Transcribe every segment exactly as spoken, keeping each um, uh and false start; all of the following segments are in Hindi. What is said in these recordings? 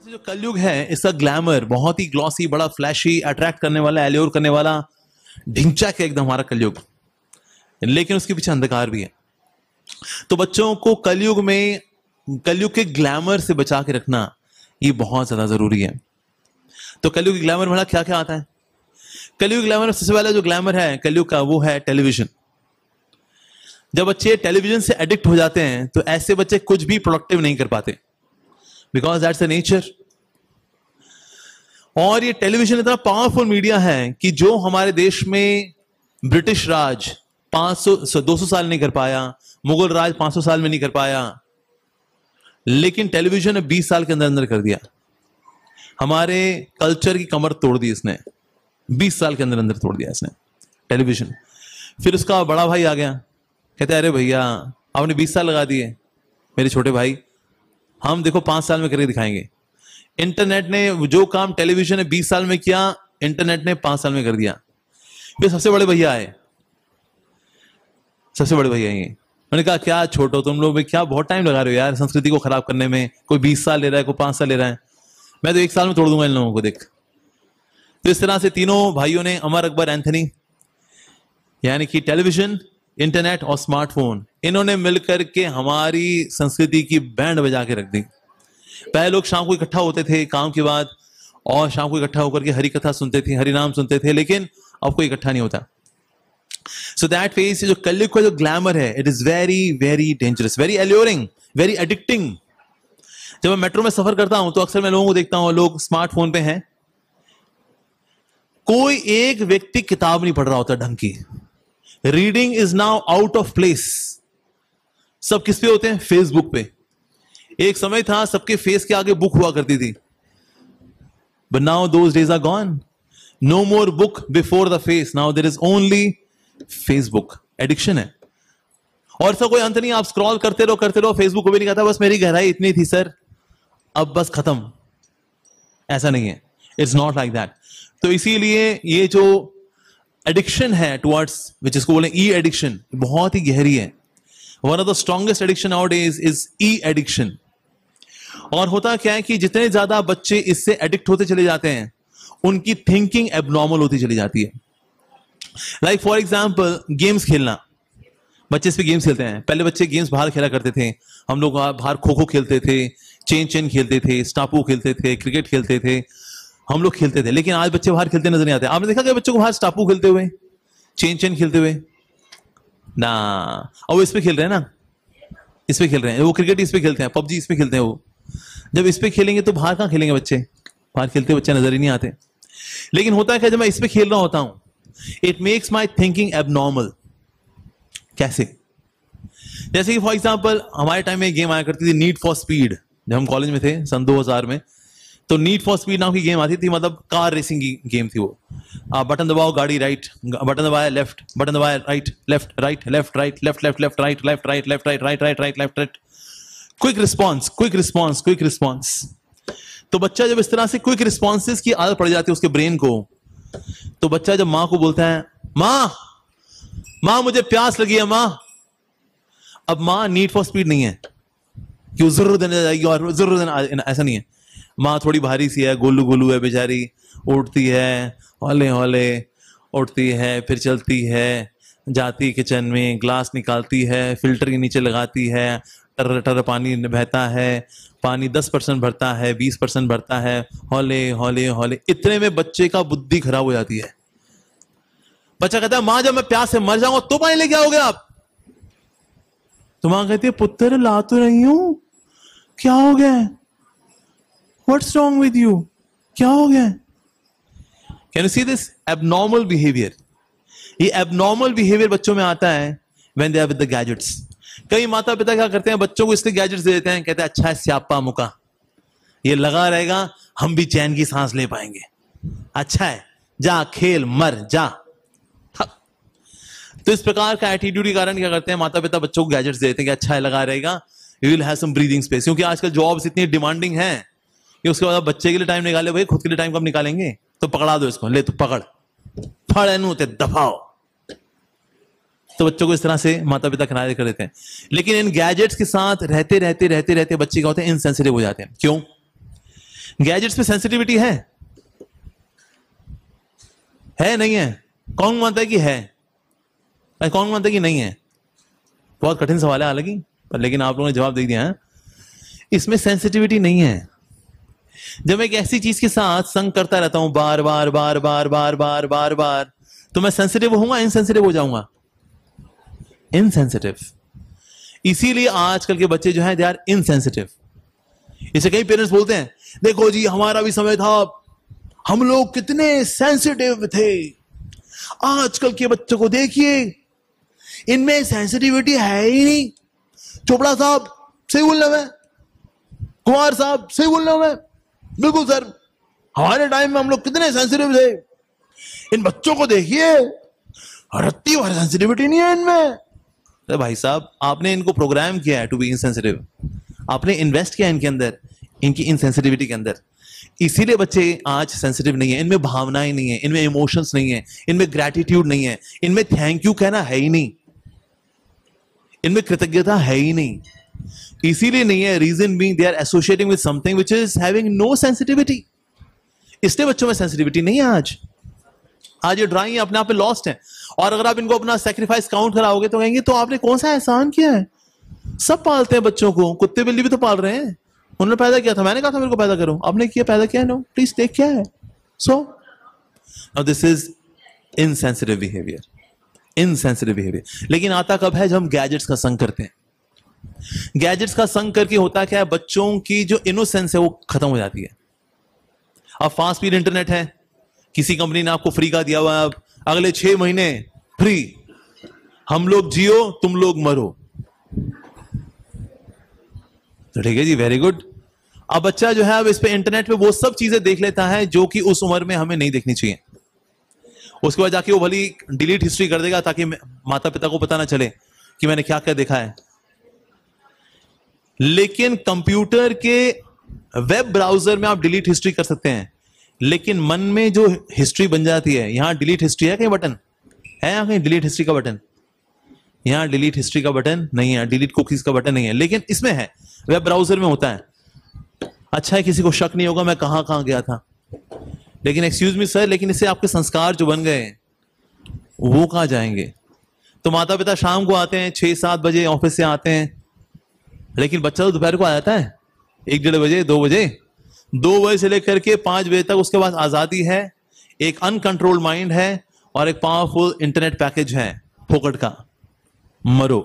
जो कलयुग है इसका ग्लैमर बहुत ही ग्लॉसी, बड़ा फ्लैशी, अट्रैक्ट करने वाला, एल्योर करने वाला, ढिंचैक है एकदम हमारा कलयुग। लेकिन उसके पीछे अंधकार भी है। तो बच्चों को कलयुग में, कलयुग के ग्लैमर से बचा के रखना ये बहुत ज्यादा जरूरी है। तो कलयुग के ग्लैमर में क्या क्या आता है? कलयुग ग्लैमर में सबसे पहला जो ग्लैमर है कलयुग का वो है टेलीविजन। जब बच्चे टेलीविजन से एडिक्ट हो जाते हैं तो ऐसे बच्चे कुछ भी प्रोडक्टिव नहीं कर पाते, बिकॉज दैट्स द नेचर। और ये टेलीविजन इतना पावरफुल मीडिया है कि जो हमारे देश में ब्रिटिश राज पांच सौ दो सौ साल नहीं कर पाया, मुगल राज पांच सौ साल में नहीं कर पाया, लेकिन टेलीविजन ने बीस साल के अंदर अंदर कर दिया। हमारे कल्चर की कमर तोड़ दी इसने, बीस साल के अंदर अंदर तोड़ दिया इसने टेलीविजन। फिर उसका बड़ा भाई आ गया, कहते अरे भैया आपने बीस साल लगा दिए, मेरे छोटे भाई हम देखो पांच साल में करके दिखाएंगे। इंटरनेट ने जो काम टेलीविजन ने बीस साल में किया, इंटरनेट ने पांच साल में कर दिया। फिर सबसे बड़े भैया आए, सबसे बड़े भैया ये मैंने कहा क्या छोटो तुम लोग, क्या बहुत टाइम लगा रहे हो यार संस्कृति को खराब करने में। कोई बीस साल ले रहा है, कोई पांच साल ले रहा है, मैं तो एक साल में तोड़ दूंगा इन लोगों को, देख। तो इस तरह से तीनों भाइयों ने, अमर अकबर एंथनी, यानी कि टेलीविजन, इंटरनेट और स्मार्टफोन, इन्होंने मिलकर के हमारी संस्कृति की बैंड बजा के रख दी। पहले लोग शाम को इकट्ठा होते थे काम के बाद और शाम को इकट्ठा होकर के हरि कथा सुनते थे, हरि नाम सुनते थे, लेकिन अब कोई इकट्ठा नहीं होता। सो दैट फेज, जो कलयुग का जो ग्लैमर है, it is very very dangerous, very alluring, very addicting. जब मैं मेट्रो में सफर करता हूं तो अक्सर मैं लोगों को देखता हूं, लोग स्मार्टफोन पे हैं, कोई एक व्यक्ति किताब नहीं पढ़ रहा होता ढंग की। Reading is now out of place. सब किस पे होते हैं? फेसबुक पे। एक समय था सबके फेस के आगे बुक हुआ करती थी, but now those days are gone. No more book before the face, now there is only Facebook. Addiction है और इसका कोई अंत नहीं। आप स्क्रॉल करते रहो करते रहो, फेसबुक को भी नहीं कहता बस मेरी गहराई इतनी थी सर, अब बस खत्म। ऐसा नहीं है, इट्स नॉट लाइक दैट। तो इसीलिए ये जो एडिक्शन है टुवर्ड्स, विच इसको बोले ई एडिक्शन, बहुत ही गहरी है। One of the strongest addiction nowadays is e addiction. और होता क्या है कि जितने ज्यादा बच्चे इससे एडिक्ट होते चले जाते हैं, उनकी थिंकिंग एबनॉर्मल होती चली जाती है। लाइक फॉर एग्जाम्पल गेम्स खेलना, बच्चे इस पे गेम्स खेलते हैं। पहले बच्चे गेम्स बाहर खेला करते थे, हम लोग बाहर खो खो खेलते थे, चेन चेन खेलते थे, स्टापू खेलते थे, क्रिकेट खेलते थे, हम लोग खेलते थे। लेकिन आज बच्चे बाहर खेलते नजर नहीं आते। आपने देखा क्या बच्चों को बाहर स्टापू खेलते हुए, चेन चेन खेलते हुए? ना, और वो इस पे खेल रहे हैं ना, इस पे खेल रहे हैं, वो क्रिकेट इस पे खेलते हैं, पबजी इस पे खेलते हैं। वो जब इस पे खेलेंगे तो बाहर कहां खेलेंगे बच्चे? बाहर खेलते बच्चे नजर ही नहीं आते। लेकिन होता है क्या, जब मैं इस पे खेल रहा होता हूं, it makes my thinking abnormal. कैसे? जैसे कि फॉर एग्जाम्पल हमारे टाइम में गेम आया करती थी नीड फॉर स्पीड। जब हम कॉलेज में थे सन दो हज़ार में, तो नीड फॉर स्पीड नाम की गेम आती थी, मतलब कार रेसिंग की गेम थी वो। आप बटन दबाओ गाड़ी राइट, बटन दबाया लेफ्ट, बटन दबाया right, left right, left right, left left left right, left right, left right, right right right, left right, quick response, quick response, quick response. तो बच्चा जब इस तरह से क्विक रिस्पॉन्सेस की आदत पड़ जाती है उसके ब्रेन को, तो बच्चा जब मां को बोलता है मां मां मुझे प्यास लगी है मां, अब मां नीड फॉर स्पीड नहीं है कि जरूर देने जाएगी और जरूर देना, ऐसा नहीं है। माँ थोड़ी भारी सी है, गोलू गोलू है बेचारी, उठती है हौले हौले, उठती है फिर चलती है, जाती किचन में, ग्लास निकालती है, फिल्टर के नीचे लगाती है, टर टर पानी बहता है, पानी दस परसेंट भरता है, बीस परसेंट भरता है, हौले हौले हौले। इतने में बच्चे का बुद्धि खराब हो जाती है। बच्चा कहता है माँ जब मैं प्यास से मर जाऊंगा तो पानी लेके आओगे आप? तो माँ कहती है पुत्र ला तो रही हूं, क्या हो गया? What's wrong with you? क्या हो गया? Can you see this abnormal behavior? ये abnormal behavior बच्चों में आता है when they are with the gadgets. कई माता पिता क्या करते हैं, बच्चों को इसलिए गैजेट्स दे देते हैं, कहते हैं अच्छा है स्यापा मुका, ये लगा रहेगा हम भी चैन की सांस ले पाएंगे, अच्छा है जा खेल मर जा। तो इस प्रकार का एटीट्यूड के कारण क्या करते हैं माता पिता बच्चों को गैजेट्स देते हैं कि अच्छा है लगा रहेगा, you will have some breathing space. क्योंकि आजकल जॉब्स इतनी डिमांडिंग है कि उसके बाद बच्चे के लिए टाइम निकाले, भाई खुद के लिए टाइम कब निकालेंगे? तो पकड़ा दो इसको, ले तो पकड़ फड़े नू ते दफाओ। तो बच्चों को इस तरह से माता पिता किनारे कर देते हैं। लेकिन इन गैजेट्स के साथ रहते रहते रहते रहते बच्चे क्या होते हैं, इनसेंसिटिव हो जाते हैं। क्यों? गैजेट्स में सेंसिटिविटी है है नहीं है? कौन मानता है कि है? कौन मानता है कि नहीं है? बहुत कठिन सवाल है हालांकि, पर लेकिन आप लोगों ने जवाब दे दिया है। इसमें सेंसिटिविटी नहीं है। जब मैं एक ऐसी चीज के साथ संग करता रहता हूं बार बार बार बार बार बार बार बार, तो मैं सेंसिटिव होऊंगा, इनसेंसिटिव हो जाऊंगा? इनसेंसिटिव। इसीलिए आजकल के बच्चे जो हैं दे आर इनसेंसिटिव। इसे कई पेरेंट्स बोलते हैं, देखो जी हमारा भी समय था, हम लोग कितने सेंसिटिव थे, आजकल के बच्चों को देखिए इनमें सेंसिटिविटी है ही नहीं। चोपड़ा साहब सही बोल रहे हैं, कुमार साहब सही बोल रहे हैं, बिल्कुल सर, हमारे टाइम में हम लोग कितने सेंसिटिव थे, इन बच्चों को देखिए रत्ती भर सेंसिटिविटी नहीं है इनमें। अरे भाई साहब, आपने इनको प्रोग्राम किया है टू बी इनसेंसिटिव, आपने इन्वेस्ट किया इनके अंदर, इनकी इनसेंसिटिविटी के अंदर। इसीलिए बच्चे आज सेंसिटिव नहीं है। इनमें भावनाएं नहीं है, इनमें इमोशंस नहीं है, इनमें ग्रेटिट्यूड नहीं है, इनमें थैंक यू कहना है ही नहीं, इनमें कृतज्ञता है ही नहीं। इसीलिए नहीं है, reason being they are associating with something which is having no sensitivity. इसलिए बच्चों में सेंसिटिविटी नहीं है। आज आज ये ड्राइंग अपने आप में लॉस्ट है। और अगर आप इनको अपना सेक्रीफाइस काउंट कराओगे तो कहेंगे तो आपने कौन सा एहसान किया है? सब पालते हैं बच्चों को, कुत्ते बिल्ली भी तो पाल रहे हैं, उन्होंने पैदा किया था, मैंने कहा था मेरे को पैदा करो, आपने किया पैदा किया? नो, प्लीज टेक क्या है। So now this is insensitive behaviour, insensitive behaviour. लेकिन आता कब है? जब हम गैजेट्स का संग करते हैं। गैजेट्स का संग करके होता क्या है, बच्चों की जो इनोसेंस है वो खत्म हो जाती है। अब फास्ट स्पीड इंटरनेट है, किसी कंपनी ने आपको फ्री का दिया हुआ है, अब अगले छह महीने फ्री, हम लोग जियो तुम लोग मरो, तो ठीक है जी, वेरी गुड। अब बच्चा जो है अब इस पे इंटरनेट पे वो सब चीजें देख लेता है जो कि उस उम्र में हमें नहीं देखनी चाहिए। उसके बाद जाके वो भली डिलीट हिस्ट्री कर देगा ताकि माता पिता को पता ना चले कि मैंने क्या क्या देखा है। लेकिन कंप्यूटर के वेब ब्राउजर में आप डिलीट हिस्ट्री कर सकते हैं, लेकिन मन में जो हिस्ट्री बन जाती है, यहां डिलीट हिस्ट्री है, कहीं बटन है, यहां कहीं डिलीट हिस्ट्री का बटन? यहां डिलीट हिस्ट्री का बटन नहीं है, डिलीट कुकीज का बटन नहीं है, लेकिन इसमें है, वेब ब्राउजर में होता है। अच्छा है, किसी को शक नहीं होगा मैं कहां कहां गया था। लेकिन एक्सक्यूज मी सर, लेकिन इससे आपके संस्कार जो बन गए वो कहां जाएंगे? तो माता पिता शाम को आते हैं, छह सात बजे ऑफिस से आते हैं, लेकिन बच्चा तो दोपहर को आ जाता है, एक डेढ़ बजे, दो बजे, दो बजे से लेकर के पांच बजे तक उसके पास आजादी है, एक अनकंट्रोल्ड माइंड है और एक पावरफुल इंटरनेट पैकेज है फोकट का, मरो।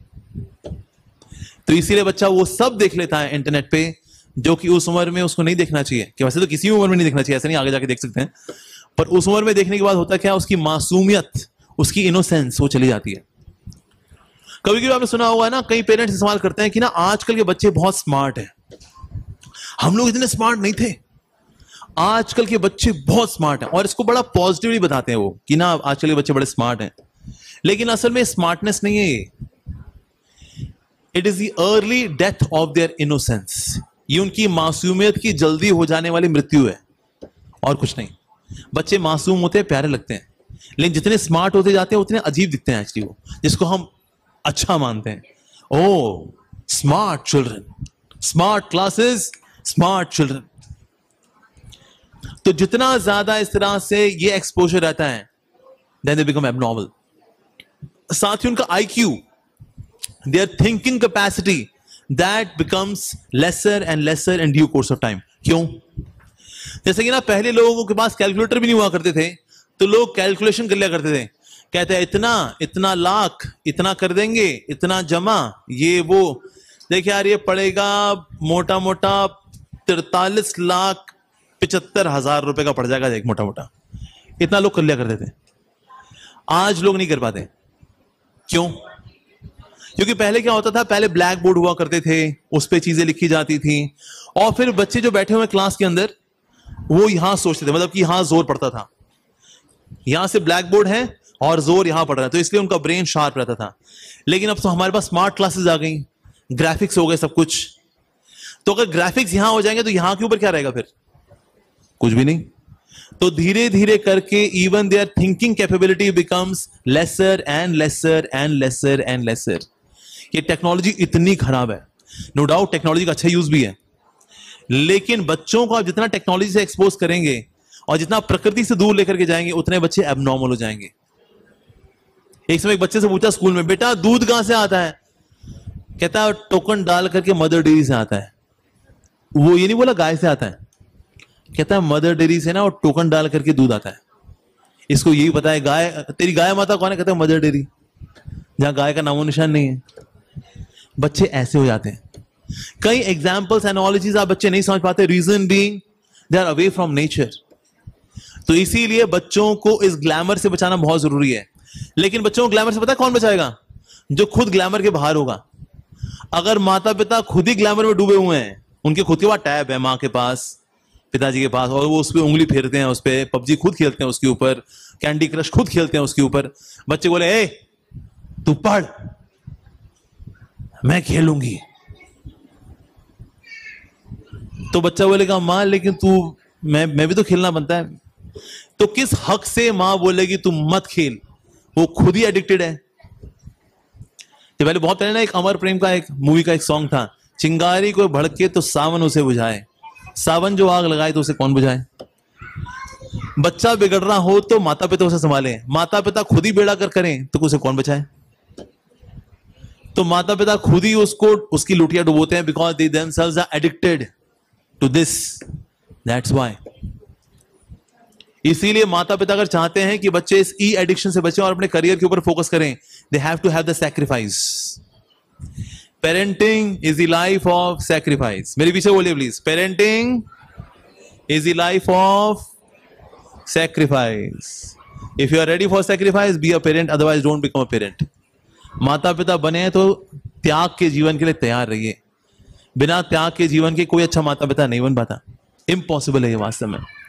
तो इसीलिए बच्चा वो सब देख लेता है इंटरनेट पे जो कि उस उम्र में उसको नहीं देखना चाहिए। कि वैसे तो किसी उम्र में नहीं देखना चाहिए, ऐसा नहीं, आगे जाके देख सकते हैं, पर उस उम्र में देखने के बाद होता क्या, उसकी मासूमियत, उसकी इनोसेंस वो चली जाती है। कभी कभी आपने सुना होगा ना, कई पेरेंट्स इस्तेमाल करते हैं कि ना आजकल के बच्चे बहुत स्मार्ट हैं, हम लोग इतने स्मार्ट नहीं थे, आजकल के बच्चे बहुत स्मार्ट हैं, और इसको बड़ा पॉजिटिवली बताते हैं वो कि ना आजकल के बच्चे बड़े स्मार्ट हैं। लेकिन असल में स्मार्टनेस नहीं है ये, it is the early death of their innocence. ये उनकी मासूमियत की जल्दी हो जाने वाली मृत्यु है और कुछ नहीं। बच्चे मासूम होते हैं, प्यारे लगते हैं, लेकिन जितने स्मार्ट होते जाते हैं उतने अजीब दिखते हैं एक्चुअली वो, जिसको हम अच्छा मानते हैं। Oh smart children, smart classes, smart children. तो जितना ज्यादा इस तरह से ये एक्सपोजर रहता है, देन दे बिकम एबनॉर्मल। साथ ही उनका IQ, their thinking capacity, that becomes lesser and lesser in due course of time. क्यों? जैसे कि ना पहले लोगों के पास कैलकुलेटर भी नहीं हुआ करते थे, तो लोग कैलकुलेशन कर लिया करते थे, कहते हैं इतना इतना लाख इतना कर देंगे, इतना जमा, ये वो, देखिए यार ये पड़ेगा मोटा मोटा तिरतालीस लाख पिचहत्तर हजार रुपए का पड़ जाएगा, एक मोटा मोटा, इतना लोग कर लिया करते थे। आज लोग नहीं कर पाते। क्यों? क्योंकि पहले क्या होता था, पहले ब्लैक बोर्ड हुआ करते थे, उस पे चीजें लिखी जाती थी, और फिर बच्चे जो बैठे हुए क्लास के अंदर वो यहां सोचते थे, मतलब कि यहां जोर पड़ता था, यहां से ब्लैक बोर्ड है और जोर यहां पड़ रहा है, तो इसलिए उनका ब्रेन शार्प रहता था। लेकिन अब तो हमारे पास स्मार्ट क्लासेस आ गई, ग्राफिक्स हो गए सब कुछ, तो अगर ग्राफिक्स यहां हो जाएंगे तो यहां के ऊपर क्या रहेगा फिर? कुछ भी नहीं। तो धीरे धीरे करके even their thinking capability becomes lesser and lesser and lesser and lesser. ये टेक्नोलॉजी इतनी खराब है, नो डाउट टेक्नोलॉजी का अच्छा यूज भी है, लेकिन बच्चों को आप जितना टेक्नोलॉजी से एक्सपोज करेंगे और जितना प्रकृति से दूर लेकर के जाएंगे, उतने बच्चे एबनॉर्मल हो जाएंगे। एक समय एक बच्चे से पूछा स्कूल में, बेटा दूध कहां से आता है? कहता है टोकन डाल करके मदर डेयरी से आता है। वो ये नहीं बोला गाय से आता है, कहता है मदर डेयरी से ना, और टोकन डाल करके दूध आता है। इसको यही पता है गाय, तेरी गाय माता कौन है? कहता है मदर डेयरी, जहां गाय का नामो निशान नहीं है। बच्चे ऐसे हो जाते हैं। कई एग्जाम्पल्स एनालॉजीज आप बच्चे नहीं समझ पाते, reason being they are away from nature. तो इसीलिए बच्चों को इस ग्लैमर से बचाना बहुत जरूरी है। लेकिन बच्चों को ग्लैमर से पता है कौन बचाएगा? जो खुद ग्लैमर के बाहर होगा। अगर माता पिता खुद ही ग्लैमर में डूबे हुए हैं, उनके खुद के पास टैब है, माँ के पास, पिताजी के पास, और वो उस पर उंगली फेरते हैं, उस पर पबजी खुद खेलते हैं, उसके ऊपर कैंडी क्रश खुद खेलते हैं उसके ऊपर, बच्चे बोले ए तू पढ़ मैं खेलूंगी, तो बच्चा बोलेगा मां लेकिन तू, मैं मैं भी तो खेलना बनता है। तो किस हक से मां बोलेगी तू मत खेल? वो खुद ही एडिक्टेड है। तो पहले बहुत पहले ना एक अमर प्रेम का एक मूवी का एक सॉन्ग था, चिंगारी को भड़के तो सावन उसे बुझाए, सावन जो आग लगाए तो उसे कौन बुझाए। बच्चा बिगड़ रहा हो तो माता पिता उसे संभाले, माता पिता खुद ही बेड़ा कर करें तो उसे कौन बचाए। तो माता पिता खुद ही उसको उसकी लुटिया डुबोते हैं, because they themselves are addicted to this, that's why. इसीलिए माता पिता अगर चाहते हैं कि बच्चे इस ई एडिक्शन से बचें और अपने करियर के ऊपर फोकस करें, they have to have the sacrifice. Parenting is the life of sacrifice. मेरे पीछे बोलिए please, parenting is the life of sacrifice. If you are ready for sacrifice, be a parent, otherwise don't become a parent. माता पिता बने हैं तो त्याग के जीवन के लिए तैयार रहिए। बिना त्याग के जीवन के कोई अच्छा माता पिता नहीं बन पाता, इम्पॉसिबल है ये वास्तव में।